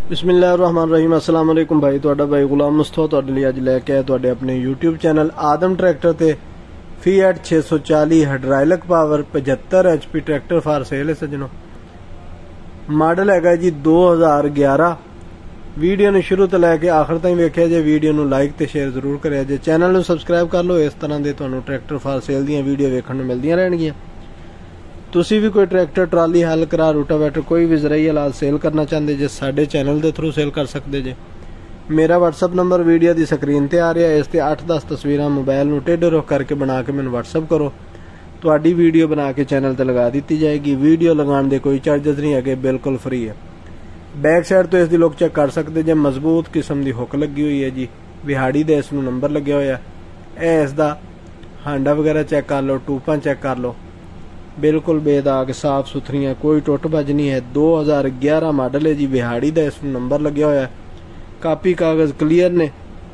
बिस्मिल्लाहिर्रहमानिर्रहीम अस्सलाम वालेकुम भाई तुहाडा भाई गुलाम मुस्तफा तुहाडे लिए अज लैके आया तुहाडे अपने यूट्यूब चैनल आदम ट्रैक्टर ते Fiat 640 hydraulic power 75 HP tractor for sale है सजनों। मॉडल है जी 2011। वीडियो ने शुरू तो लैके आखिर तक वेख्या जे। वीडियो नू लाइक ते शेयर जरूर करिया जे। चैनल नू सबसक्राइब कर लो। इस तरह के तुहानू ट्रैक्टर फॉर सेल दी वीडियो वेखण नू मिलदियां रहणगियां। तुसी भी कोई ट्रैक्टर ट्राली हल करा रोटावेटर कोई भी ज़राई हालात सेल करना चाहते जे साडे चैनल के थ्रू सेल कर सकते जे। मेरा व्हाट्सअप नंबर वीडियो की स्क्रीन ते आ रहा है। इस ते 8-10 तस्वीरां मोबाइल नू टेढ़े रुख करके बना के मैनू व्हाट्सअप करो। तुहाडी वीडियो बना के चैनल ते लगा दी जाएगी। वीडियो लगाने के कोई चार्जेस नहीं है, बिल्कुल फ्री है। बैक साइड तो इसकी लुक चेक कर सकते जे। मजबूत किस्म की हुक लगी हुई है जी। विहाड़ी दे इसनू नंबर लगे हुआ है। इसका हांडा वगैरह चेक कर लो, टूपा चेक कर लो, बिल्कुल बेदाग साफ सुथरियां, कोई टुट भज नहीं है। 2011 मॉडल है जी। विहाड़ी का इस नंबर लगे हुआ है। कापी कागज क्लीयर ने।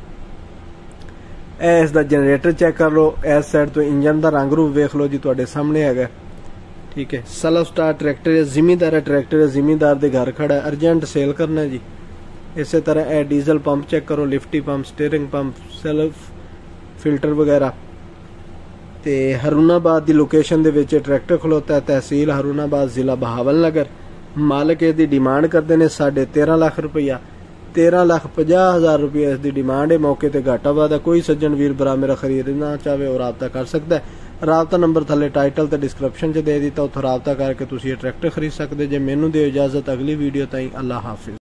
इसका जनरेटर चेक कर लो। इस साइड तो इंजन का रंग रूप वेख लो जी, तुहाडे सामने है। ठीक है, सेल्फ स्टार्ट ट्रैक्टर है। जिमीदार ट्रैक्टर है, जिमीदार के घर खड़ा है, अर्जेंट सेल करना है जी। इस तरह यह डीजल पंप चेक करो, लिफ्टी pump, steering pump, self filter वगैरह। ते हरुणाबाद की लोकेशन के ट्रैक्टर खलोता है। तहसील हरुणाबाद, जिला बहावलनगर। मालिक इसकी डिमांड करते हैं 13.5 लाख रुपया। 13,50,000 रुपया इसकी डिमांड है। मौके पर घाटा वादा कोई सज्जन वीर भरा मेरा खरीदना चाहे और रबता कर सकता है। रबता नंबर थले टाइटल ते डिस्क्रिप्शन च दे दिता, उत्थों रबता करके तुसीं ये ट्रैक्टर खरीद सकते जे। मैनू दे इजाजत, अगली वीडियो ताईं अल्लाह हाफिज।